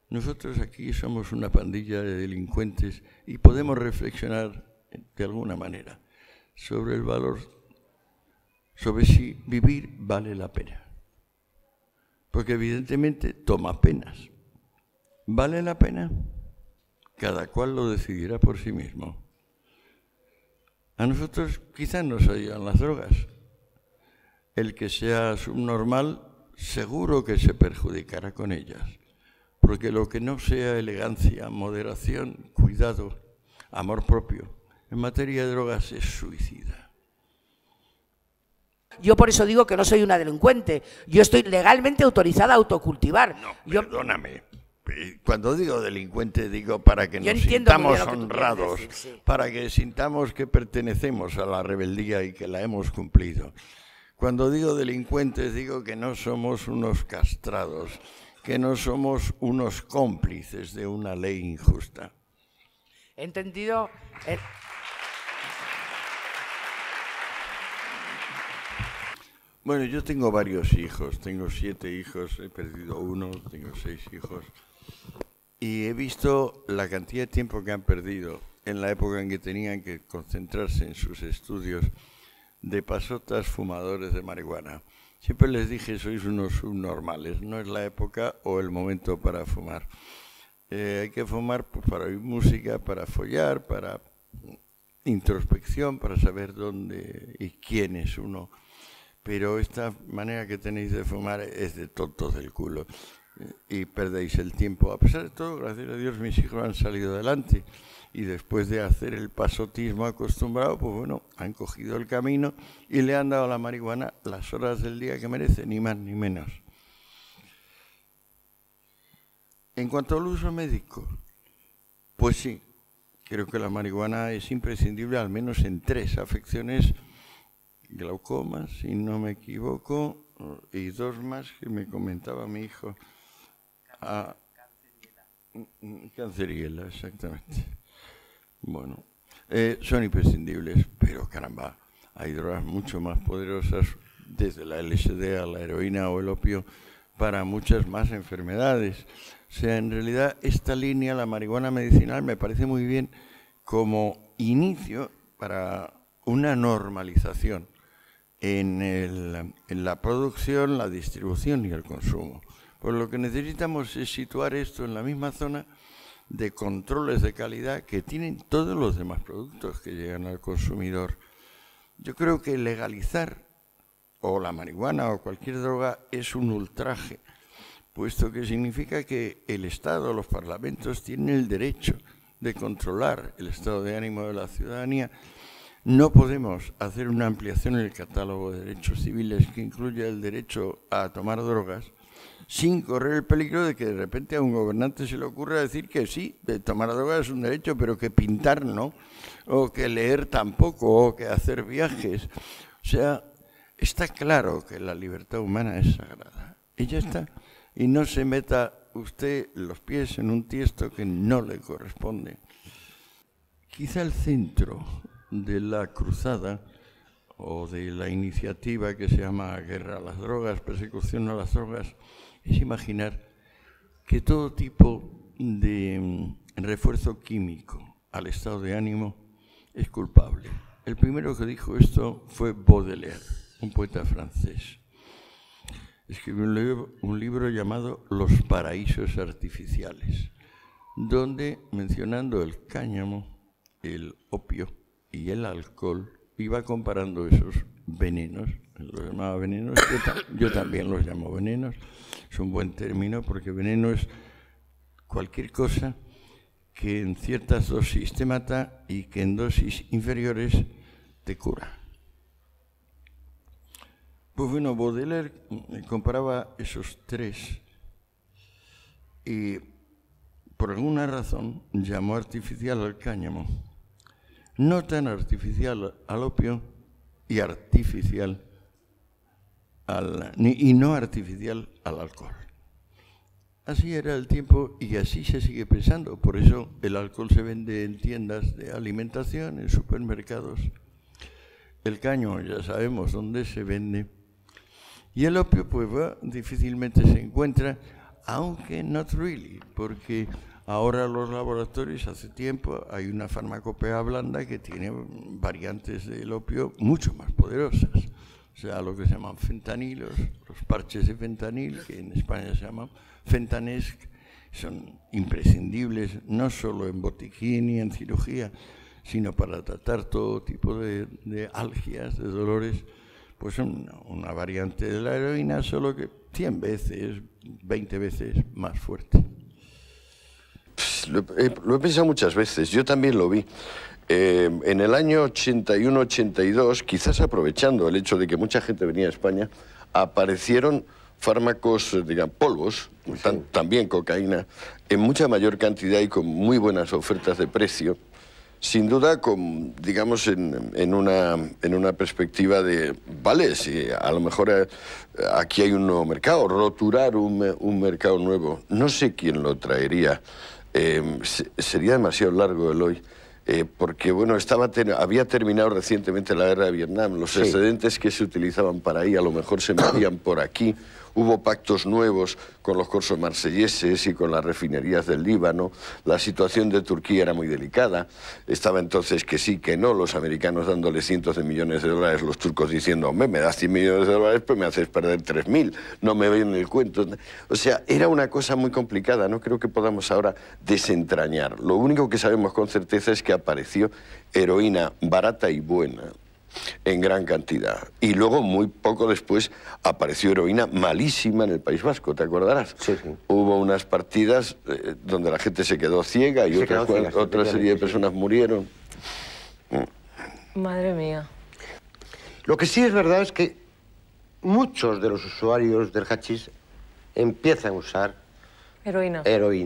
nosotros aquí somos una pandilla de delincuentes y podemos reflexionar de alguna manera sobre el valor, sobre si vivir vale la pena. Porque evidentemente toma penas. ¿Vale la pena? Cada cual lo decidirá por sí mismo. A nosotros quizás nos ayudan las drogas. El que sea subnormal seguro que se perjudicará con ellas. Porque lo que no sea elegancia, moderación, cuidado, amor propio, en materia de drogas es suicida. Yo por eso digo que no soy una delincuente. Yo estoy legalmente autorizada a autocultivar. No, perdóname. Cuando digo delincuente, digo para que nos sintamos honrados, decir, sí. Para que sintamos que pertenecemos a la rebeldía y que la hemos cumplido. Cuando digo delincuentes, digo que no somos unos castrados, que no somos unos cómplices de una ley injusta. He entendido. Bueno, yo tengo varios hijos, tengo 7 hijos, he perdido uno, tengo 6 hijos. Y he visto la cantidad de tiempo que han perdido en la época en que tenían que concentrarse en sus estudios de pasotas fumadores de marihuana. Siempre les dije, sois unos subnormales, no es la época o el momento para fumar. Hay que fumar pues, para oír música, para follar, para introspección, para saber dónde y quién es uno. Pero esta manera que tenéis de fumar es de tontos del culo y perdéis el tiempo. A pesar de todo, gracias a Dios, mis hijos han salido adelante y después de hacer el pasotismo acostumbrado, pues bueno, han cogido el camino y le han dado a la marihuana las horas del día que merece, ni más ni menos. En cuanto al uso médico, pues sí, creo que la marihuana es imprescindible al menos en 3 afecciones: glaucoma, si no me equivoco, y 2 más que me comentaba mi hijo. Canceriela, exactamente. Bueno, son imprescindibles, pero caramba, hay drogas mucho más poderosas, desde la LSD a la heroína o el opio, para muchas más enfermedades. O sea, en realidad esta línea, la marihuana medicinal, me parece muy bien como inicio para una normalización en la producción, la distribución y el consumo. Pues lo que necesitamos es situar esto en la misma zona de controles de calidad que tienen todos los demás productos que llegan al consumidor. Yo creo que legalizar o la marihuana o cualquier droga es un ultraje, puesto que significa que el Estado, los parlamentos, tienen el derecho de controlar el estado de ánimo de la ciudadanía. No podemos hacer una ampliación en el catálogo de derechos civiles que incluya el derecho a tomar drogas sin correr el peligro de que de repente a un gobernante se le ocurra decir que sí, de tomar drogas es un derecho, pero que pintar no, o que leer tampoco, o que hacer viajes. O sea, está claro que la libertad humana es sagrada. Y ya está. Y no se meta usted los pies en un tiesto que no le corresponde. Quizá el centro de la cruzada o de la iniciativa que se llama Guerra a las Drogas, Persecución a las Drogas, es imaginar que todo tipo de refuerzo químico al estado de ánimo es culpable. El primero que dijo esto fue Baudelaire, un poeta francés. Escribió un libro llamado Los paraísos artificiales, donde, mencionando el cáñamo, el opio y el alcohol, iba comparando esos venenos. Los llamaba venenos, yo también los llamo venenos. Es un buen término porque veneno es cualquier cosa que en ciertas dosis te mata y que en dosis inferiores te cura. Pues bueno, Baudelaire comparaba esos 3 y por alguna razón llamó artificial al cáñamo, no tan artificial al opio y artificial y no artificial al alcohol. Así era el tiempo y así se sigue pensando. Por eso el alcohol se vende en tiendas de alimentación, en supermercados. El cáñamo ya sabemos dónde se vende. Y el opio, pues difícilmente se encuentra, aunque not really, porque ahora los laboratorios, hace tiempo, hay una farmacopea blanda que tiene variantes del opio mucho más poderosas. O sea, lo que se llaman fentanilos, los parches de fentanil, que en España se llaman Fentanesc, son imprescindibles no solo en botiquín y en cirugía, sino para tratar todo tipo de algias, de dolores. Pues una variante de la heroína, solo que 100 veces, 20 veces más fuerte. Lo he pensado muchas veces, yo también lo vi. En el año 81-82, quizás aprovechando el hecho de que mucha gente venía a España, aparecieron fármacos, digamos, polvos, también cocaína, en mucha mayor cantidad y con muy buenas ofertas de precio. Sin duda, digamos, en una perspectiva de, vale, si a lo mejor aquí hay un nuevo mercado, roturar un mercado nuevo. No sé quién lo traería. Sería demasiado largo el hoy. Porque, bueno, había terminado recientemente la guerra de Vietnam. Los excedentes que se utilizaban para ahí a lo mejor se metían por aquí. Hubo pactos nuevos con los corsos marselleses y con las refinerías del Líbano. La situación de Turquía era muy delicada. Estaba entonces que sí, que no, los americanos dándole cientos de millones de dólares, los turcos diciendo, hombre, me das 100 millones de dólares, pues me haces perder 3.000, no me ven el cuento. O sea, era una cosa muy complicada, no creo que podamos ahora desentrañar. Lo único que sabemos con certeza es que apareció heroína barata y buena, en gran cantidad. Y luego, muy poco después, apareció heroína malísima en el País Vasco, ¿te acordarás? Sí, sí. Hubo unas partidas donde la gente se quedó ciega y otra serie de personas murieron. Madre mía. Lo que sí es verdad es que muchos de los usuarios del hachís empiezan a usar Heroína.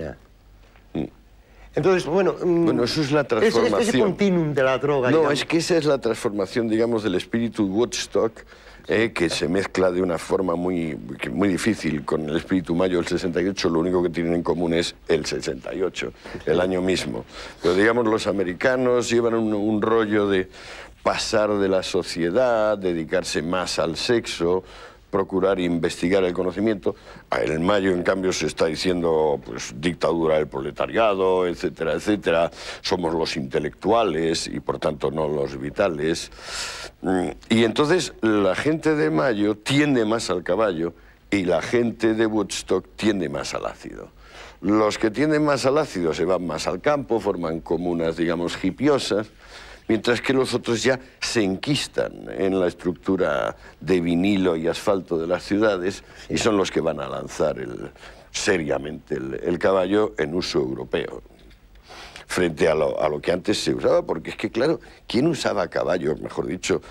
Entonces, bueno, eso es la transformación. Ese continuum de la droga. No, digamos. es que esa es la transformación, digamos, del espíritu Woodstock, que se mezcla de una forma muy difícil con el espíritu Mayo del 68. Lo único que tienen en común es el 68, el año mismo. Pero, digamos, los americanos llevan un rollo de pasar de la sociedad, dedicarse más al sexo, procurar investigar el conocimiento. En el Mayo, en cambio, se está diciendo pues dictadura del proletariado, etcétera, etcétera. Somos los intelectuales y, por tanto, no los vitales. Y entonces la gente de Mayo tiende más al caballo y la gente de Woodstock tiende más al ácido. Los que tienden más al ácido se van más al campo, forman comunas, digamos, hipiosas, mientras que los otros ya se enquistan en la estructura de vinilo y asfalto de las ciudades y son los que van a lanzar seriamente el caballo en uso europeo, frente a lo que antes se usaba, porque es que, claro, ¿quién usaba caballo, mejor dicho,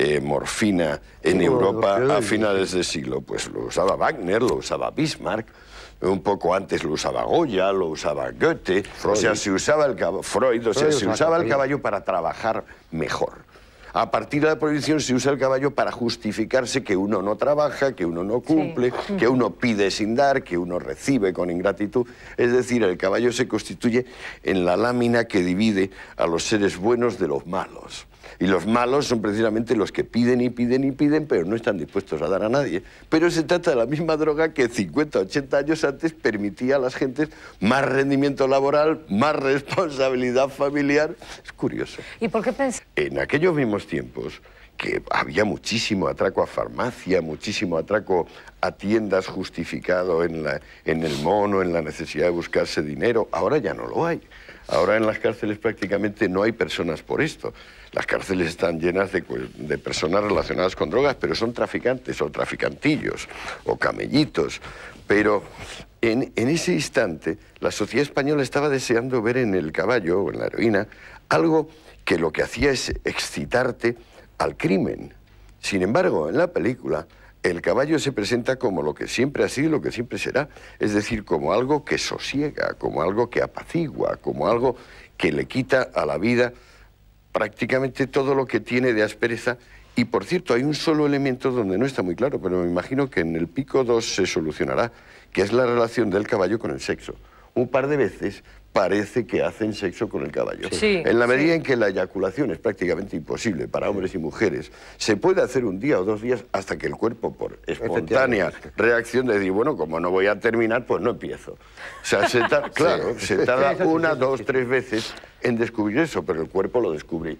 morfina en Europa a finales de siglo? Pues lo usaba Wagner, lo usaba Bismarck, un poco antes lo usaba Goya, lo usaba Goethe, o sea, se usaba el caballo, Freud, o sea, se usaba el caballo para trabajar mejor. A partir de la prohibición se usa el caballo para justificarse que uno no trabaja, que uno no cumple, que uno pide sin dar, que uno recibe con ingratitud. Es decir, el caballo se constituye en la lámina que divide a los seres buenos de los malos. Y los malos son precisamente los que piden y piden y piden, pero no están dispuestos a dar a nadie. Pero se trata de la misma droga que 50, 80 años antes permitía a las gentes más rendimiento laboral, más responsabilidad familiar. Es curioso. ¿Y por qué pensás? En aquellos mismos tiempos, que había muchísimo atraco a farmacia, muchísimo atraco a tiendas justificado en el mono, en la necesidad de buscarse dinero, ahora ya no lo hay. Ahora en las cárceles prácticamente no hay personas por esto. Las cárceles están llenas de personas relacionadas con drogas, pero son traficantes o traficantillos o camellitos. Pero en ese instante la sociedad española estaba deseando ver en el caballo o en la heroína algo que lo que hacía es excitarte al crimen. Sin embargo, en la película el caballo se presenta como lo que siempre ha sido y lo que siempre será, es decir, como algo que sosiega, como algo que apacigua, como algo que le quita a la vida prácticamente todo lo que tiene de aspereza. Y, por cierto, hay un solo elemento donde no está muy claro, pero me imagino que en el Pico 2 se solucionará, que es la relación del caballo con el sexo. un par de veces, parece que hacen sexo con el caballo. Sí, en la medida en que la eyaculación es prácticamente imposible para hombres y mujeres, se puede hacer un día o 2 días hasta que el cuerpo, por espontánea reacción de decir, bueno, como no voy a terminar, pues no empiezo. O sea, se tarda 1, 2, 3 veces en descubrir eso, pero el cuerpo lo descubre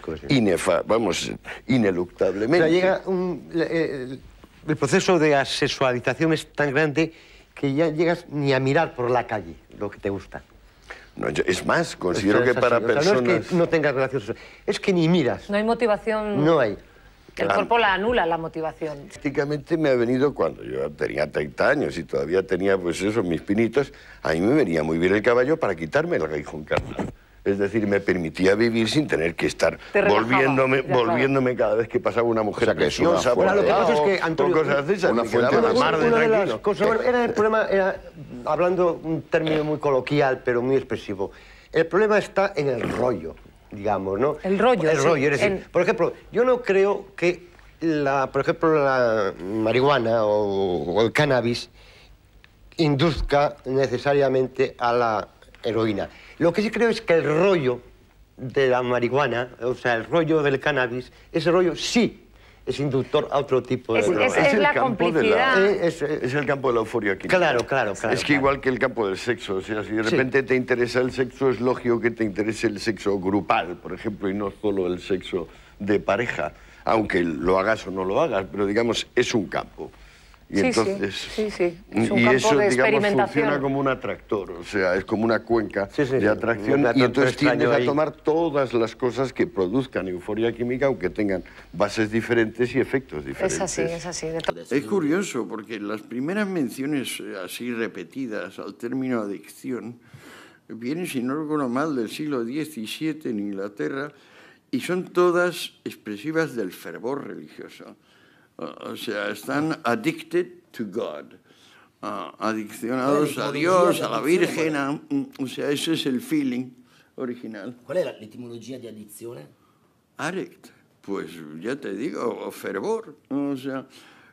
ineluctablemente. O sea, llega el proceso de asexualización es tan grande que ya llegas ni a mirar por la calle lo que te gusta. No, es más, considero que para personas... No es que no tengas relaciones sexuales, es que ni miras. No hay motivación. No hay. El cuerpo la anula, la motivación. Prácticamente me ha venido cuando yo tenía 30 años y todavía tenía, pues eso, mis pinitos, a mí me venía muy bien el caballo para quitarme el aguijón carnal. Es decir, me permitía vivir sin tener que estar volviéndome cada vez que pasaba una mujer preciosa. Bueno, lo que pasa es que, Antonio, cosas de esas, me quedaba la mar de una de las tranquilo. cosas, bueno, el problema era, hablando un término muy coloquial, pero muy expresivo, el problema está en el rollo, digamos, ¿no? El rollo, es decir, por ejemplo, yo no creo que, por ejemplo, la marihuana o el cannabis induzca necesariamente a la heroína. Lo que sí creo es que el rollo de la marihuana, o sea, el rollo del cannabis, ese rollo sí es inductor a otro tipo de droga. Es la complicidad. Es el campo de la euforia química. Claro. Es que igual que el campo del sexo, o sea, si de repente te interesa el sexo, es lógico que te interese el sexo grupal, por ejemplo, y no solo el sexo de pareja, aunque lo hagas o no lo hagas, pero digamos, es un campo. Y entonces, sí. Es un y campo eso, de digamos, experimentación. funciona como un atractor, o sea, es como una cuenca de atracción, Un y entonces tiendes a ahí. tomar todas las cosas que produzcan euforia química, aunque tengan bases diferentes y efectos diferentes. Es así. Es curioso, porque las primeras menciones así repetidas al término adicción vienen, si no recuerdo mal, del siglo XVII en Inglaterra, y son todas expresivas del fervor religioso. O sea, están addicted to God, adiccionados a Dios, a la Virgen, o sea, ese es el feeling original. ¿Cuál es la etimología de adicción? Addict, pues ya te digo, fervor, o sea,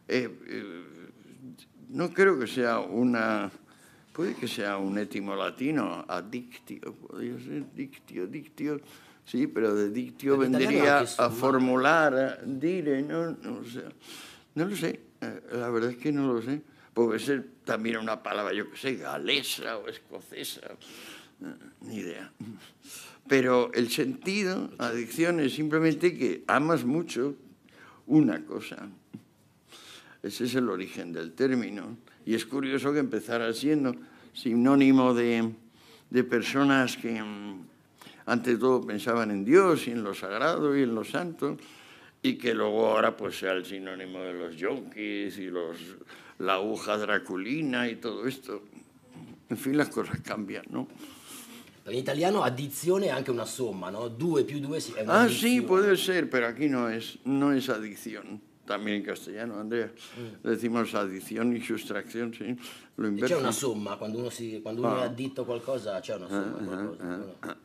no creo que sea puede que sea un étimo latino, addictio, podría ser dictio, sí, pero de dictio vendría a formular, dire, no lo sé, la verdad es que no lo sé. Puede ser también una palabra, yo qué sé, galesa o escocesa, ni idea. Pero el sentido, adicción, es simplemente que amas mucho una cosa. Ese es el origen del término. Y es curioso que empezara siendo sinónimo de personas que ante todo pensaban en Dios y en lo sagrado y en lo santo, y que luego ahora pues sea el sinónimo de los yonkis y la aguja draculina y todo esto. En fin, las cosas cambian, ¿no? En italiano addizione è anche una somma, ¿no? 2 più 2 è una Sí, puede ser, pero aquí no es adicción. También en castellano, Andrea, decimos addición y sustracción, sí, lo inverso. C'è una somma, quando uno è additto a qualcosa c'è una somma.